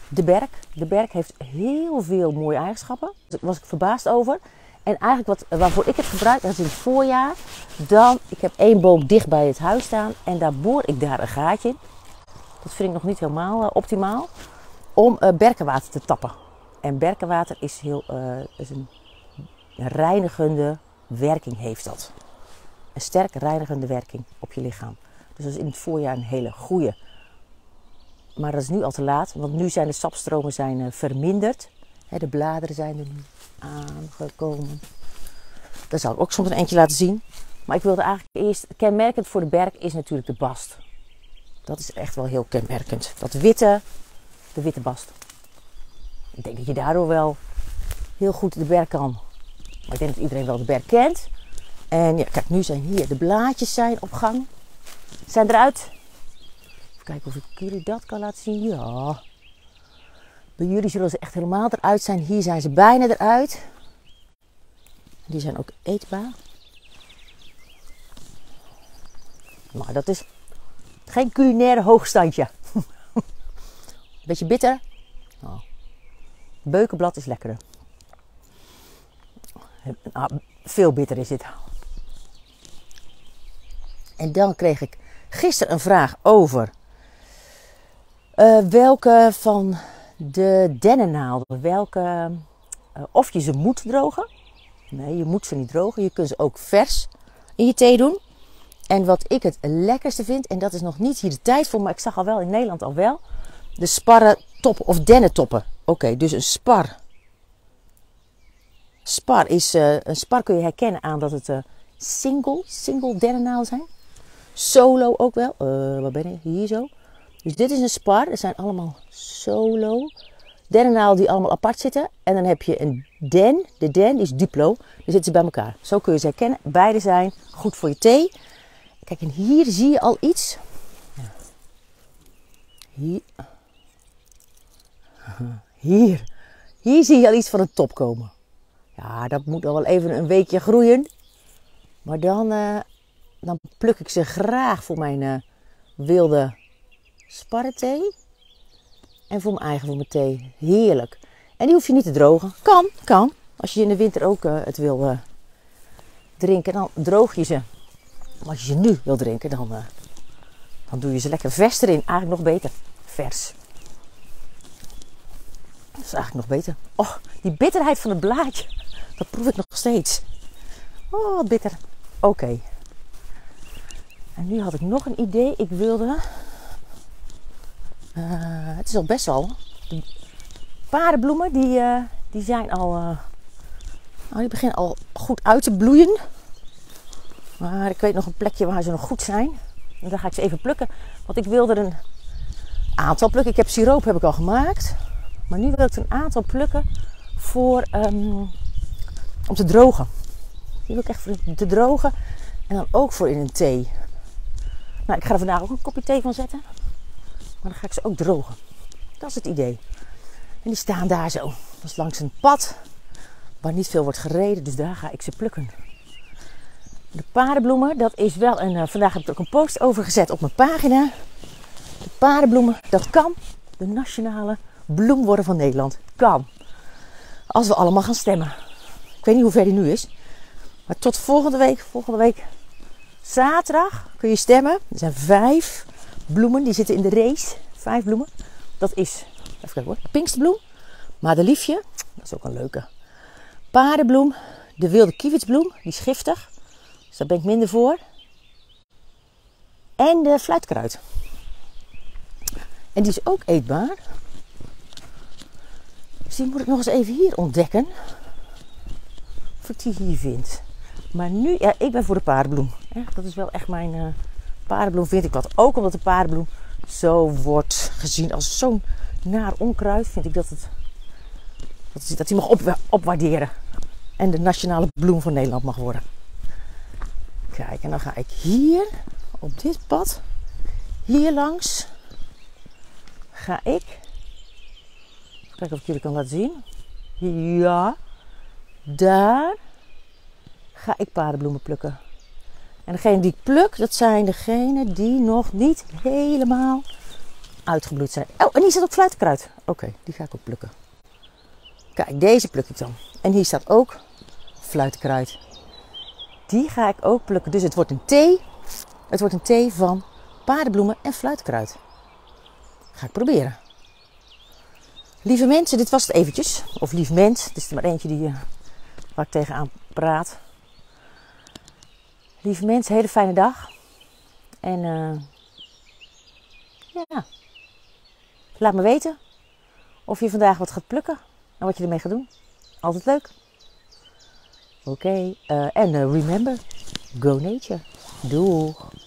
De berk. De berk heeft heel veel mooie eigenschappen. Daar was ik verbaasd over. En eigenlijk waarvoor ik het gebruik, dat is in het voorjaar. Ik heb 1 boom dicht bij het huis staan en daar boor ik daar een gaatje in. Dat vind ik nog niet helemaal optimaal. Om berkenwater te tappen. En berkenwater is een reinigende werking heeft dat. Een sterk reinigende werking op je lichaam. Dus dat is in het voorjaar een hele goeie. Maar dat is nu al te laat, want nu zijn de sapstromen verminderd. De bladeren zijn er nu aangekomen. Dat zal ik ook soms een eentje laten zien. Maar ik wilde eigenlijk eerst, kenmerkend voor de berk is natuurlijk de bast. Dat is echt wel heel kenmerkend. De witte bast. Ik denk dat je daardoor wel heel goed de berk kan. Maar ik denk dat iedereen wel de berk kent. En ja, kijk, nu zijn hier de blaadjes zijn op gang. Zijn eruit. Even kijken of ik jullie dat kan laten zien. Ja. Bij jullie zullen ze echt helemaal eruit zijn. Hier zijn ze bijna eruit. Die zijn ook eetbaar. Maar dat is geen culinaire hoogstandje. Beetje bitter. Oh. Beukenblad is lekkerder. Veel bitter is dit. En dan kreeg ik gisteren een vraag over welke van de dennennaalden, of je ze moet drogen. Nee, je moet ze niet drogen. Je kunt ze ook vers in je thee doen. En wat ik het lekkerste vind, en dat is nog niet hier de tijd voor, maar ik zag al wel in Nederland al wel, de sparrentoppen of dennentoppen. Oké, dus een spar. Een spar kun je herkennen aan dat het single dennennaalden zijn. Solo ook wel. Waar ben ik? Hier zo. Dus dit is een spar. Er zijn allemaal solo dennennaalden die allemaal apart zitten. En dan heb je een den. De den is duplo. Dan zitten ze bij elkaar. Zo kun je ze herkennen. Beide zijn goed voor je thee. Kijk, en hier zie je al iets. Hier zie je al iets van een top komen. Ja, dat moet nog wel even een weekje groeien. Maar dan pluk ik ze graag voor mijn wilde sparrenthee. En voor mijn thee. Heerlijk. En die hoef je niet te drogen. Kan. Als je in de winter ook het wil drinken, dan droog je ze. Maar als je ze nu wil drinken, dan doe je ze lekker vers erin. Eigenlijk nog beter. Vers. Dat is eigenlijk nog beter. Oh, die bitterheid van het blaadje. Dat proef ik nog steeds. Oh, wat bitter. Oké. En nu had ik nog een idee. Ik wilde... het is al best wel... De paardenbloemen, die zijn al... die beginnen al goed uit te bloeien. Maar ik weet nog een plekje waar ze nog goed zijn. En daar ga ik ze even plukken. Want ik wil er een aantal plukken. Ik heb siroop heb ik al gemaakt. Maar nu wil ik er een aantal plukken om te drogen. Die wil ik echt voor te drogen. En dan ook voor in een thee. Nou, ik ga er vandaag ook een kopje thee van zetten. Maar dan ga ik ze ook drogen. Dat is het idee. En die staan daar zo. Dat is langs een pad waar niet veel wordt gereden. Dus daar ga ik ze plukken. De paardenbloemen, dat is wel een... vandaag heb ik er ook een post over gezet op mijn pagina. De paardenbloemen, dat kan de nationale bloem worden van Nederland. Kan. Als we allemaal gaan stemmen. Ik weet niet hoe ver die nu is. Maar tot volgende week zaterdag kun je stemmen. Er zijn 5 bloemen, die zitten in de race. 5 bloemen. Dat is, even kijken hoor, de pinksterbloem. Madeliefje, dat is ook een leuke. Paardenbloem, de wilde kievitsbloem, die is giftig. Dus daar ben ik minder voor. En de fluitkruid. En die is ook eetbaar. Dus die moet ik nog eens even hier ontdekken. Of ik die hier vind. Maar nu, ja, ik ben voor de paardenbloem. Ja, dat is wel echt mijn paardenbloem vind ik wat. Ook omdat de paardenbloem zo wordt gezien als zo'n naar onkruid. Vind ik dat hij mag opwaarderen. En de nationale bloem van Nederland mag worden. Kijk, en dan ga ik hier op dit pad. Hier langs. Ga ik. Kijken of ik jullie kan laten zien. Ja. Daar ga ik paardenbloemen plukken. En degene die ik pluk, dat zijn degenen die nog niet helemaal uitgebloeid zijn. Oh, en hier staat ook fluitenkruid. Oké, die ga ik ook plukken. Kijk, deze pluk ik dan. En hier staat ook fluitenkruid. Die ga ik ook plukken. Dus het wordt een thee. Het wordt een thee van paardenbloemen en fluitenkruid. Ga ik proberen. Lieve mensen, dit was het eventjes. Of lief mens, dit is er maar eentje waar ik tegenaan praat. Lieve mensen, hele fijne dag. En ja, laat me weten of je vandaag wat gaat plukken en wat je ermee gaat doen. Altijd leuk. Oké, en remember, go nature. Doeg.